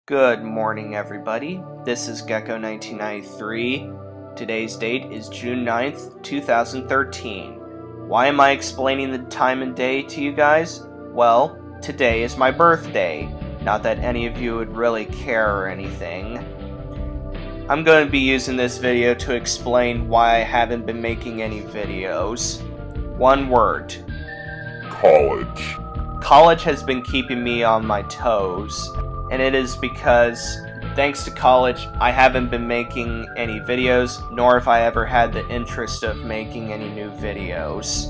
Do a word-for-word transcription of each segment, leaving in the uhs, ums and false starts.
Good morning, everybody. This is Gecko nineteen ninety-three. Today's date is June ninth, two thousand thirteen. Why am I explaining the time and day to you guys? Well, today is my birthday. Not that any of you would really care or anything. I'm going to be using this video to explain why I haven't been making any videos. One word. College. College has been keeping me on my toes. And it is because, thanks to college, I haven't been making any videos, nor have I ever had the interest of making any new videos.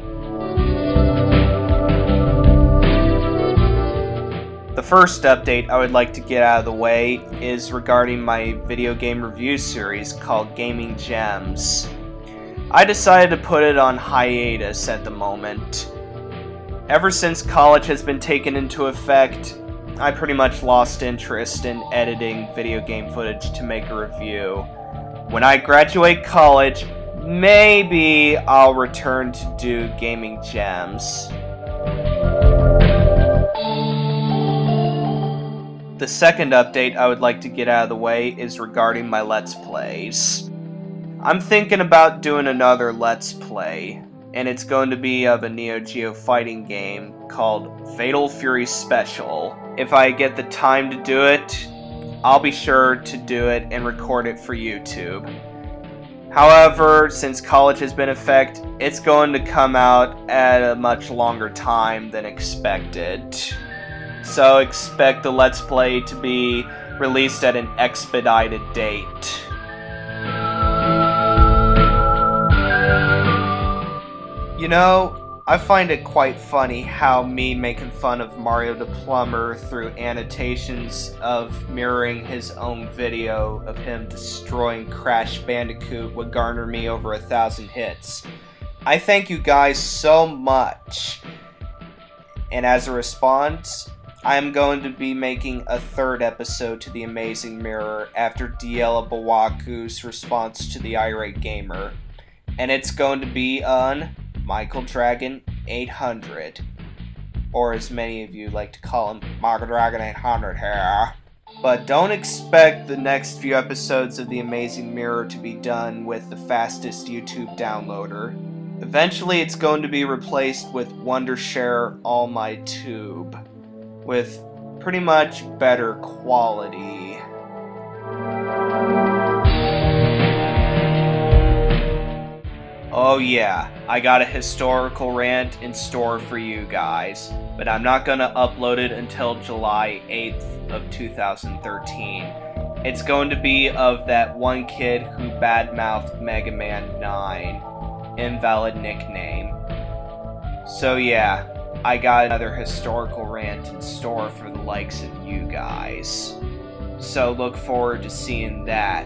The first update I would like to get out of the way is regarding my video game review series called Gaming Gems. I decided to put it on hiatus at the moment. Ever since college has been taken into effect, I pretty much lost interest in editing video game footage to make a review. When I graduate college, maybe I'll return to do Gaming Gems. The second update I would like to get out of the way is regarding my Let's Plays. I'm thinking about doing another Let's Play, and it's going to be of a Neo-Geo fighting game called Fatal Fury Special. If I get the time to do it, I'll be sure to do it and record it for YouTube. However, since college has been in effect, it's going to come out at a much longer time than expected. So expect the Let's Play to be released at an expedited date. You know, I find it quite funny how me making fun of Mario the Plumber through annotations of mirroring his own video of him destroying Crash Bandicoot would garner me over a thousand hits. I thank you guys so much. And as a response, I am going to be making a third episode to The Amazing Mirror after Diela Bawaku's response to the Irate Gamer. And it's going to be on Michael Dragon eight hundred, or as many of you like to call him, Michael Dragon eight hundred here. But don't expect the next few episodes of The Amazing Mirror to be done with the fastest YouTube downloader. Eventually it's going to be replaced with Wondershare All My Tube, with pretty much better quality. Oh yeah, I got a historical rant in store for you guys, but I'm not gonna upload it until July eighth of two thousand thirteen. It's going to be of that one kid who badmouthed Mega Man nine. Invalid nickname. So yeah, I got another historical rant in store for the likes of you guys. So look forward to seeing that.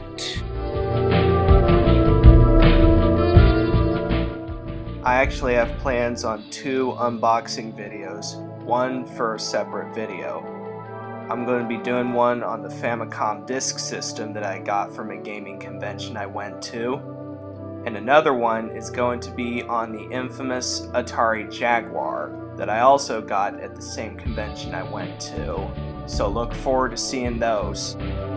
I actually have plans on two unboxing videos, one for a separate video. I'm going to be doing one on the Famicom disk system that I got from a gaming convention I went to, and another one is going to be on the infamous Atari Jaguar that I also got at the same convention I went to, so look forward to seeing those.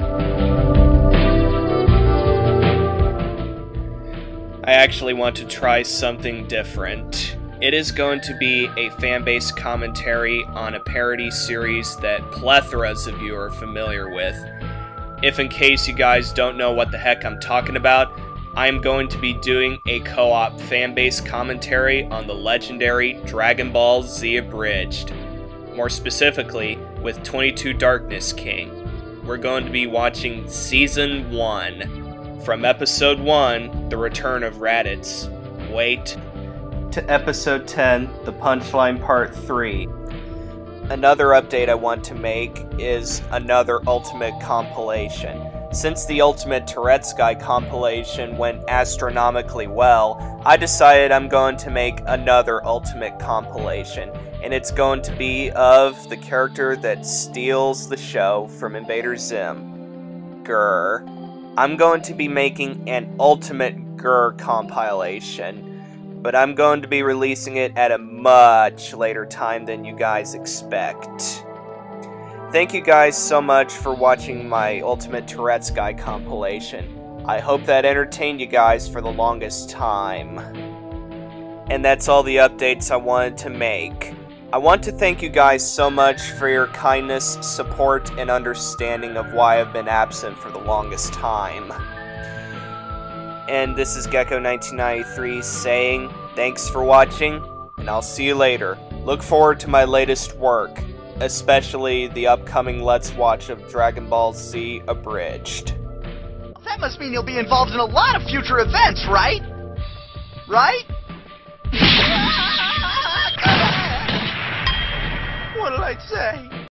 I actually want to try something different. It is going to be a fan-based commentary on a parody series that plethoras of you are familiar with. If in case you guys don't know what the heck I'm talking about, I'm going to be doing a co-op fan-based commentary on the legendary Dragon Ball Z Abridged. More specifically, with twenty-two Darkness King. We're going to be watching Season one. From Episode one, The Return of Raditz, wait, to Episode ten, The Punchline Part three. Another update I want to make is another Ultimate compilation. Since the Ultimate Tourette's Guy compilation went astronomically well, I decided I'm going to make another Ultimate compilation, and it's going to be of the character that steals the show from Invader Zim, Grr. I'm going to be making an Ultimate Grr compilation, but I'm going to be releasing it at a much later time than you guys expect. thank you guys so much for watching my Ultimate Tourette's Guy compilation. I hope that entertained you guys for the longest time. And that's all the updates I wanted to make. I want to thank you guys so much for your kindness, support, and understanding of why I've been absent for the longest time. And this is Gecko nineteen ninety-three saying, thanks for watching, and I'll see you later. Look forward to my latest work, especially the upcoming Let's Watch of Dragon Ball Z Abridged. That must mean you'll be involved in a lot of future events, right? Right? What did I say?